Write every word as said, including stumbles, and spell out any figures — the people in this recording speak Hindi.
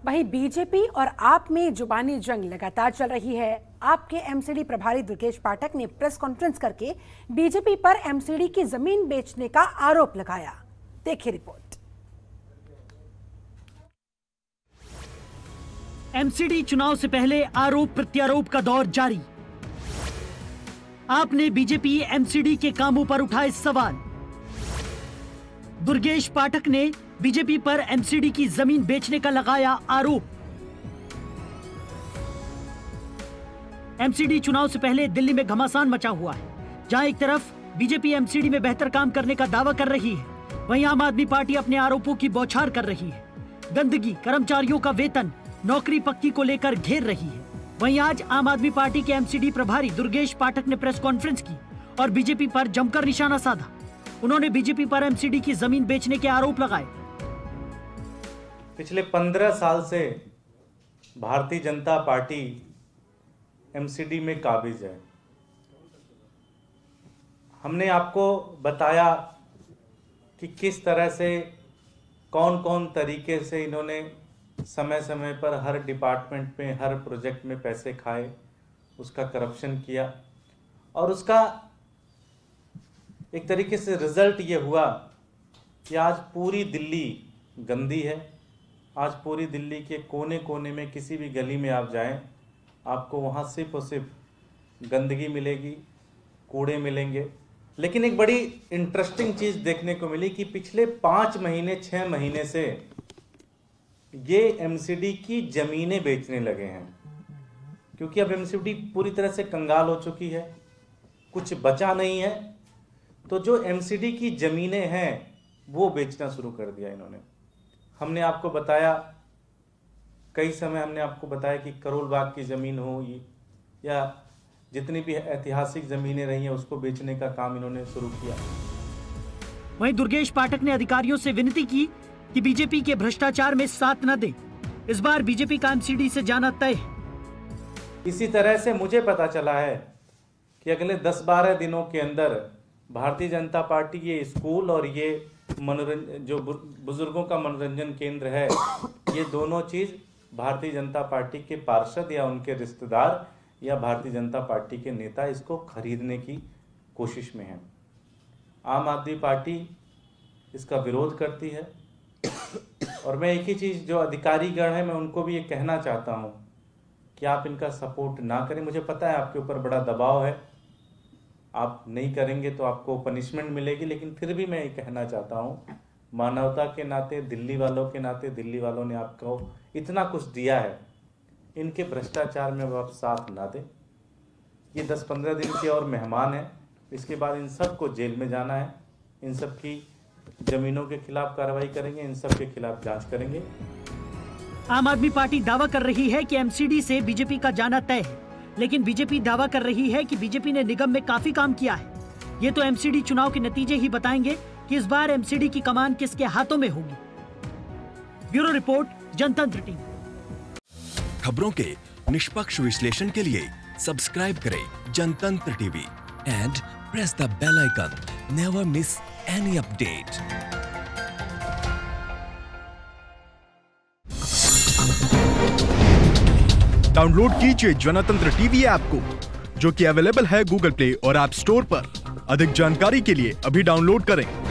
वहीं बीजेपी और आप में जुबानी जंग लगातार चल रही है। आपके एमसीडी प्रभारी दुर्गेश पाठक ने प्रेस कॉन्फ्रेंस करके बीजेपी पर एमसीडी की जमीन बेचने का आरोप लगाया। देखिए रिपोर्ट। एमसीडी चुनाव से पहले आरोप प्रत्यारोप का दौर जारी। आपने बीजेपी एमसीडी के कामों पर उठाए सवाल। दुर्गेश पाठक ने बीजेपी पर एमसीडी की जमीन बेचने का लगाया आरोप। एमसीडी चुनाव से पहले दिल्ली में घमासान मचा हुआ है, जहां एक तरफ बीजेपी एमसीडी में बेहतर काम करने का दावा कर रही है, वहीं आम आदमी पार्टी अपने आरोपों की बौछार कर रही है। गंदगी, कर्मचारियों का वेतन, नौकरी पक्की को लेकर घेर रही है। वहीं आज आम आदमी पार्टी के एमसीडी प्रभारी दुर्गेश पाठक ने प्रेस कॉन्फ्रेंस की और बीजेपी पर जमकर निशाना साधा। उन्होंने बीजेपी पर एमसीडी की जमीन बेचने के आरोप लगाए। पिछले पंद्रह साल से भारतीय जनता पार्टी एमसीडी में काबिज है। हमने आपको बताया कि किस तरह से कौन कौन तरीके से इन्होंने समय समय पर हर डिपार्टमेंट में, हर प्रोजेक्ट में पैसे खाए, उसका करप्शन किया और उसका एक तरीके से रिजल्ट ये हुआ कि आज पूरी दिल्ली गंदी है। आज पूरी दिल्ली के कोने कोने में किसी भी गली में आप जाएं, आपको वहाँ सिर्फ और सिर्फ गंदगी मिलेगी, कूड़े मिलेंगे। लेकिन एक बड़ी इंटरेस्टिंग चीज़ देखने को मिली कि पिछले पाँच महीने छः महीने से ये एमसीडी की ज़मीनें बेचने लगे हैं, क्योंकि अब एमसीडी पूरी तरह से कंगाल हो चुकी है, कुछ बचा नहीं है। तो जो एमसीडी की ज़मीनें हैं वो बेचना शुरू कर दिया इन्होंने। हमने आपको बताया, कई समय हमने आपको बताया कि करोल बाग की ज़मीन हो या जितनी भी ऐतिहासिक ज़मीनें रही हैं उसको बेचने का काम इन्होंने शुरू किया। वहीं दुर्गेश पाठक ने अधिकारियों से विनती की कि बीजेपी के भ्रष्टाचार में साथ न दें। इस बार बीजेपी का एमसीडी से जाना तय है। इसी तरह से मुझे पता चला है कि अगले दस बारह दिनों के अंदर भारतीय जनता पार्टी ये स्कूल और ये मनोरंजन, जो बुजुर्गों का मनोरंजन केंद्र है, ये दोनों चीज़ भारतीय जनता पार्टी के पार्षद या उनके रिश्तेदार या भारतीय जनता पार्टी के नेता इसको खरीदने की कोशिश में हैं। आम आदमी पार्टी इसका विरोध करती है और मैं एक ही चीज़, जो अधिकारीगण है, मैं उनको भी ये कहना चाहता हूँ कि आप इनका सपोर्ट ना करें। मुझे पता है आपके ऊपर बड़ा दबाव है, आप नहीं करेंगे तो आपको पनिशमेंट मिलेगी, लेकिन फिर भी मैं ये कहना चाहता हूँ, मानवता के नाते, दिल्ली वालों के नाते, दिल्ली वालों ने आपको इतना कुछ दिया है, इनके भ्रष्टाचार में आप साथ ना दें। ये दस पंद्रह दिन के और मेहमान हैं, इसके बाद इन सब को जेल में जाना है। इन सब की जमीनों के खिलाफ कार्रवाई करेंगे, इन सब के खिलाफ जांच करेंगे। आम आदमी पार्टी दावा कर रही है कि एमसीडी से बीजेपी का जाना तय है, लेकिन बीजेपी दावा कर रही है कि बीजेपी ने निगम में काफी काम किया है। ये तो एमसीडी चुनाव के नतीजे ही बताएंगे कि इस बार एमसीडी की कमान किसके हाथों में होगी। Bureau report, Jantantra TV. खबरों के निष्पक्ष विश्लेषण के लिए सब्सक्राइब करें Jantantra TV and press the bell icon. Never miss any update. Download कीजिए जनतंत्र टीवी ऐप को, जो कि अवेलेबल है गूगल प्ले और ऐप स्टोर पर। अधिक जानकारी के लिए अभी डाउनलोड करें।